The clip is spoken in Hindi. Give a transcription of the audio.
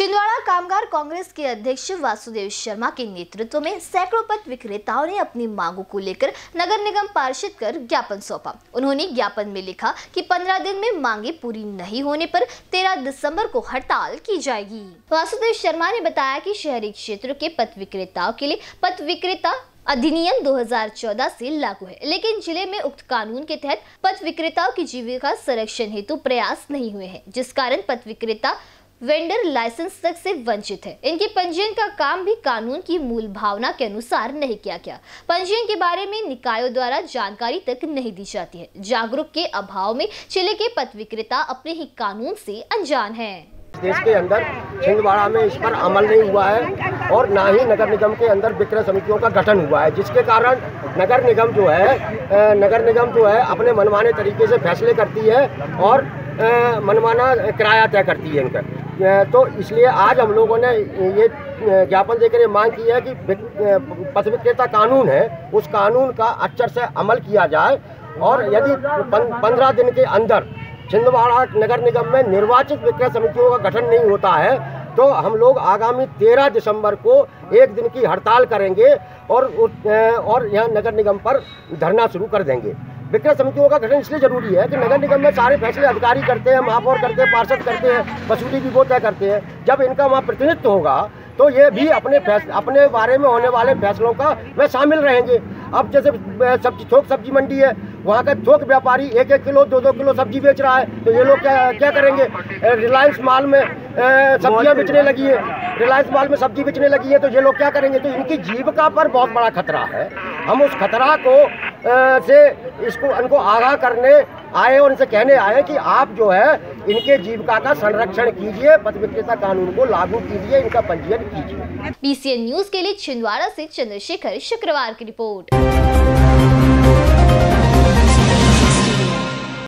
छिंदवाड़ा कामगार कांग्रेस के अध्यक्ष वासुदेव शर्मा के नेतृत्व में सैकड़ों पथ विक्रेताओं ने अपनी मांगों को लेकर नगर निगम पार्षद कर ज्ञापन सौंपा। उन्होंने ज्ञापन में लिखा कि 15 दिन में मांगे पूरी नहीं होने पर 13 दिसंबर को हड़ताल की जाएगी। वासुदेव शर्मा ने बताया कि शहरी क्षेत्र के पथ विक्रेताओं के लिए पथ विक्रेता अधिनियम 2014 से लागू है, लेकिन जिले में उक्त कानून के तहत पथ विक्रेताओं की जीविका संरक्षण हेतु प्रयास नहीं हुए हैं, जिस कारण पथ विक्रेता वेंडर लाइसेंस तक से वंचित है। इनके पंजीयन का काम भी कानून की मूल भावना के अनुसार नहीं किया गया। पंजीयन के बारे में निकायों द्वारा जानकारी तक नहीं दी जाती है। जागरूक के अभाव में जिले के पथ विक्रेता अपने ही कानून से अनजान हैं। देश के अंदर छिंदवाड़ा में इस पर अमल नहीं हुआ है और ना ही नगर निगम के अंदर विक्रय समितियों का गठन हुआ है, जिसके कारण नगर निगम जो है अपने मनमाने तरीके से फैसले करती है और मनमाना किराया तय करती है इनका। तो इसलिए आज हम लोगों ने ये ज्ञापन देकर ये मांग की है कि पथ विक्रेता कानून है, उस कानून का अक्षर से अमल किया जाए और यदि 15 दिन के अंदर छिंदवाड़ा नगर निगम में निर्वाचित विक्रय समितियों का गठन नहीं होता है तो हम लोग आगामी 13 दिसंबर को एक दिन की हड़ताल करेंगे और यह नगर निगम पर धरना शुरू कर देंगे। विक्रय समितियों का गठन इसलिए जरूरी है कि नगर निगम में सारे फैसले अधिकारी करते हैं, महापौर करते हैं, पार्षद करते हैं, वसूली भी वो तय करते हैं। जब इनका वहाँ प्रतिनिधित्व होगा तो ये भी अपने बारे में होने वाले फैसलों का वे शामिल रहेंगे। अब जैसे थोक सब्जी मंडी है, वहाँ का थोक व्यापारी 1-1 किलो 2-2 किलो सब्जी बेच रहा है, तो ये लोग क्या करेंगे। रिलायंस मॉल में सब्जियाँ बेचने लगी है, रिलायंस मॉल में सब्जी बेचने लगी है, तो ये लोग क्या करेंगे। तो इनकी जीविका पर बहुत बड़ा खतरा है। हम उस खतरा को इनको आगाह करने आए और इनसे कहने आए कि आप जो है इनके जीविका का संरक्षण कीजिए, पथ विक्रेता कानून को लागू कीजिए, इनका पंजीयन कीजिए। PCN न्यूज के लिए छिंदवाड़ा से चंद्रशेखर शुक्रवार की रिपोर्ट।